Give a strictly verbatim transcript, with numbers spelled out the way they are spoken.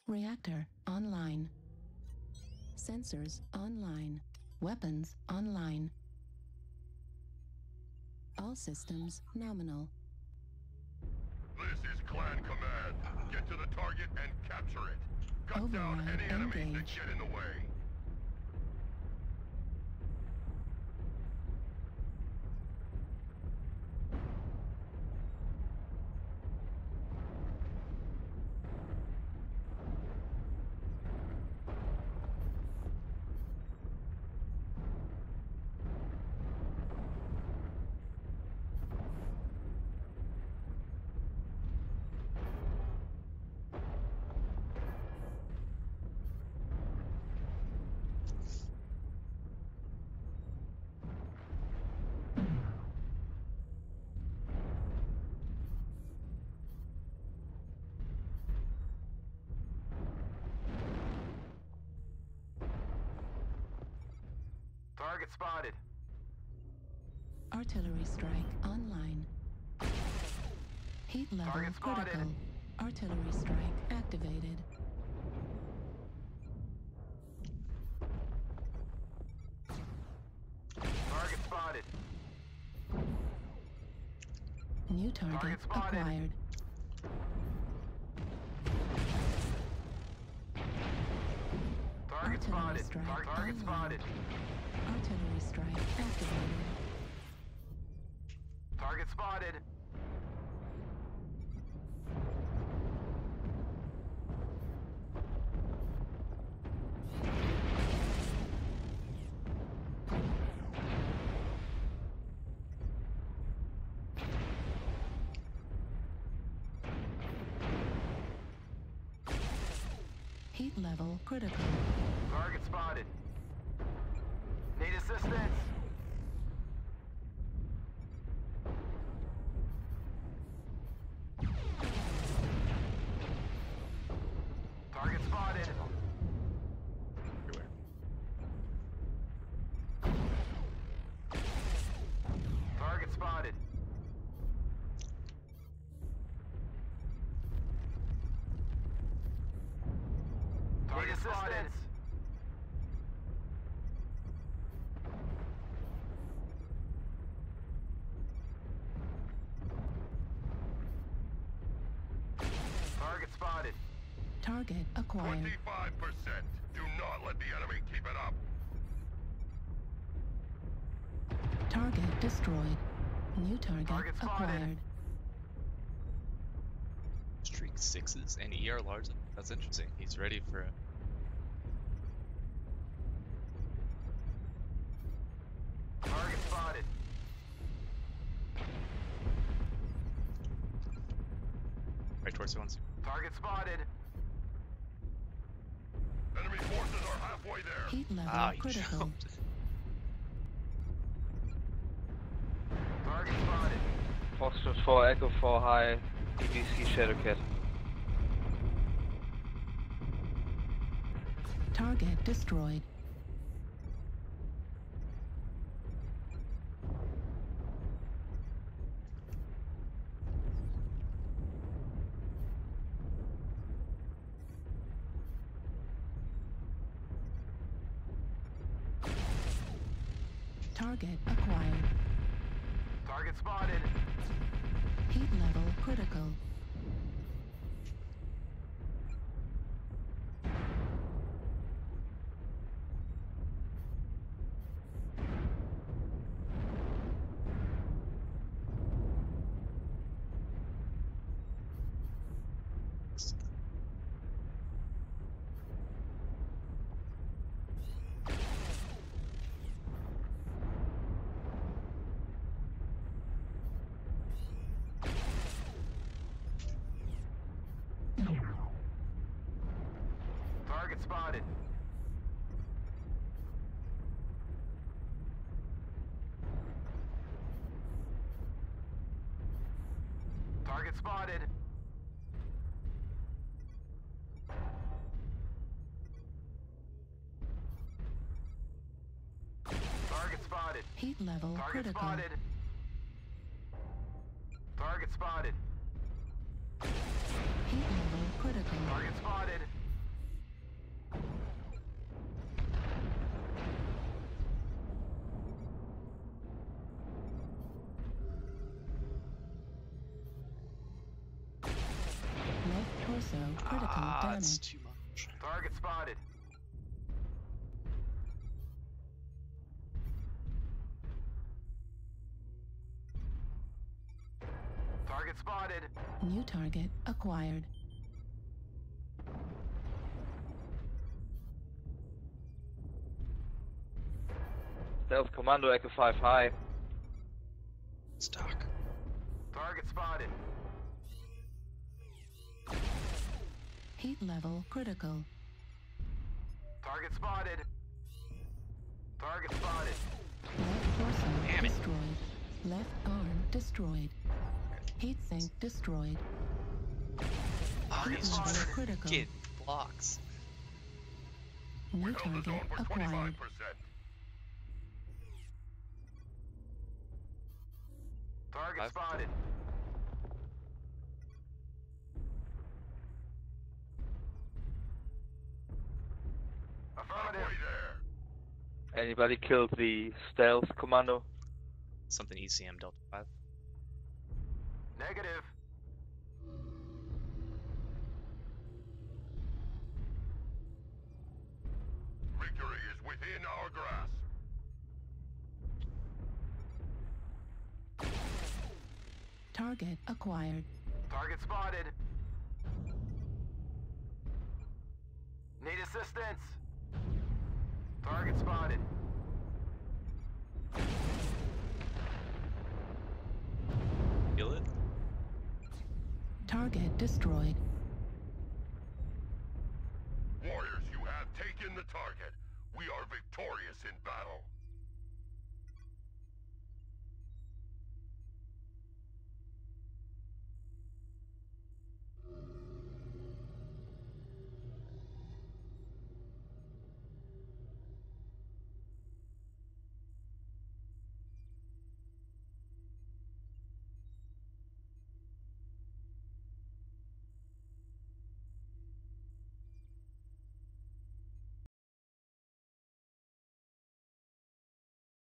Reactor online. Sensors online. Weapons online. All systems nominal. This is Clan Command. Get to the target and capture it. Cut down Override any enemies that engaged. get in the way. Target spotted. Artillery strike online. Heat level Target spotted. critical. Artillery strike activated. Target spotted. New target, Target spotted. acquired. Target Artillery spotted. strike Tar- target online. spotted. Artillery strike activated. Target spotted. Heat level critical. Target spotted. Need assistance. Target spotted. Target spotted. Target spotted. Target spotted. Target acquired. twenty-five percent. Do not let the enemy keep it up. Target destroyed. New target, Target spotted. acquired. Streak sixes and E R large. That's interesting. He's ready for it. Target spotted. Right towards the ones. Target spotted. Enemy forces are halfway there. Heat level Ah, he critical. jumped. Target spotted. Foxtrot four, Echo four, high, D B C Shadowcat. Target destroyed. Target acquired. Target spotted. Heat level critical. Target spotted. Target spotted. Target spotted. Heat level Target critical. spotted. Target spotted. Heat level critical. Target spotted. Critical Ah, it's damage. too much. Target spotted. Target spotted. New target acquired. Stealth Commando Echo five high. Stock. Target spotted. Heat level critical. Target spotted. Target spotted. Left torso Damn it. destroyed. Left arm destroyed. Heat sink destroyed. Oh, Heat these level critical. freaking blocks. New Held the zone target for acquired. twenty-five percent. Target I've- spotted. Halfway Affirmative. there. Anybody killed the Stealth Commando? Something E C M Delta five. Negative. Victory is within our grasp. Target acquired. Target spotted. Need assistance. Target spotted. Feel it? Target destroyed. Warriors, you have taken the target. We are victorious in battle.